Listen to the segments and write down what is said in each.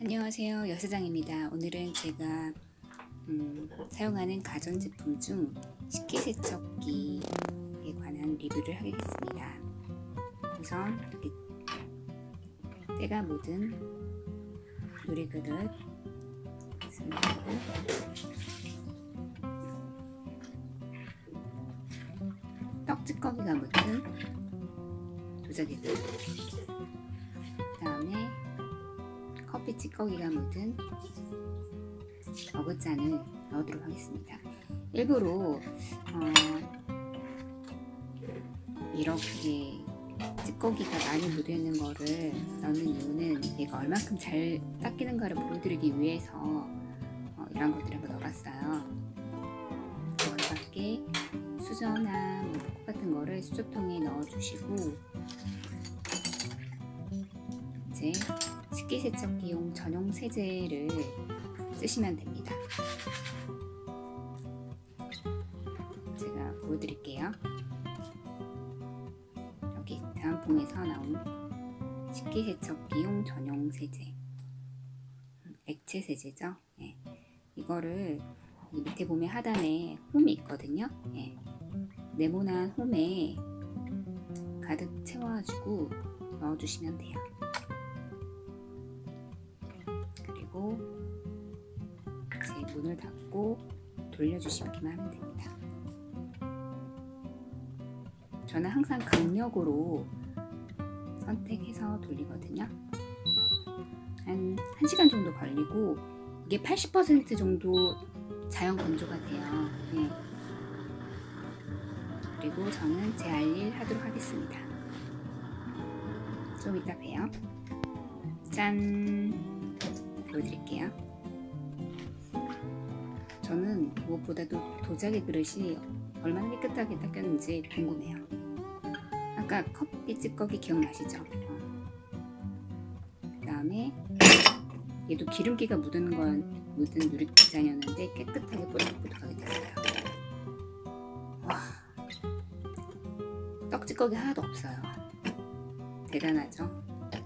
안녕하세요, 여사장입니다. 오늘은 제가 사용하는 가전제품 중 식기세척기에 관한 리뷰를 하겠습니다. 우선 이렇게 때가 묻은 유리그릇 있습니다. 떡찌꺼기가 묻은 도자기 그릇, 그 다음에 커피 찌꺼기가 묻은 머그잔을 넣도록 하겠습니다. 일부러 이렇게 찌꺼기가 많이 묻어있는 거를 넣는 이유는 얘가 얼만큼 잘 닦이는가를 보여드리기 위해서 이런 것들을 한번 넣어봤어요. 그 밖에 수저나 코 같은 거를 수저통에 넣어주시고, 이제 식기세척기용 전용 세제를 쓰시면 됩니다. 제가 보여드릴게요. 여기 다음 봉에서 나온 식기세척기용 전용 세제, 액체 세제죠. 예. 이거를 이 밑에 보면 하단에 홈이 있거든요. 예. 네모난 홈에 가득 채워가지고 넣어주시면 돼요. 그리고 이제 문을 닫고 돌려주시기만 하면 됩니다. 저는 항상 강력으로 선택해서 돌리거든요. 한 1시간 정도 걸리고, 이게 80% 정도 자연 건조가 돼요. 네. 그리고 저는 제 할 일 하도록 하겠습니다. 좀 이따 봬요. 짠! 보여드릴게요. 저는 무엇보다도 도자기 그릇이 얼마나 깨끗하게 닦였는지 궁금해요. 아까 커피 찌꺼기 기억나시죠? 그 다음에 얘도 기름기가 묻은 유리잔이었는데 깨끗하게 뽀득뽀득하게 됐어요. 와, 떡찌꺼기 하나도 없어요. 대단하죠?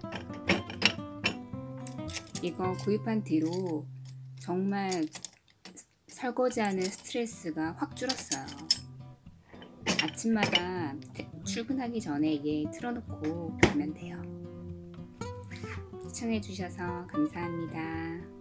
이거 구입한 뒤로 정말 설거지하는 스트레스가 확 줄었어요. 아침마다 출근하기 전에 얘 틀어놓고 가면 돼요. 시청해주셔서 감사합니다.